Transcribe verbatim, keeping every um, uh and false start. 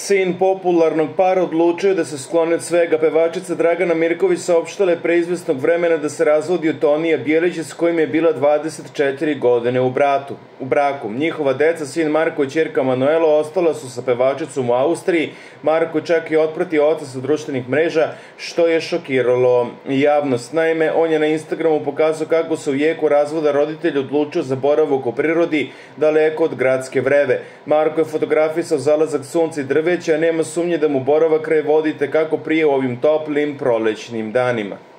Sin popularnog para odlučio da se skloni od svega. Pevačica Dragana Mirković saopštala je pre izvesnog vremena da se razvodi od Tonija Bjelića s kojim je bila dvadeset četiri godine u, bratu, u braku. Njihova deca, sin Marko i ćerka Manuela, ostala su sa pevačicom u Austriji. Marko čak i otpratio oca sa društvenih mreža, što je šokiralo javnost. Naime, on je na Instagramu pokazao kako se u jeku razvoda roditelj odlučio za boravak u prirodi daleko od gradske vreve. Marko je fotografisao zalazak sunca i drveća, a nema sumnje da mu boravak kraj vodi tekako prije u ovim toplim prolećnim danima.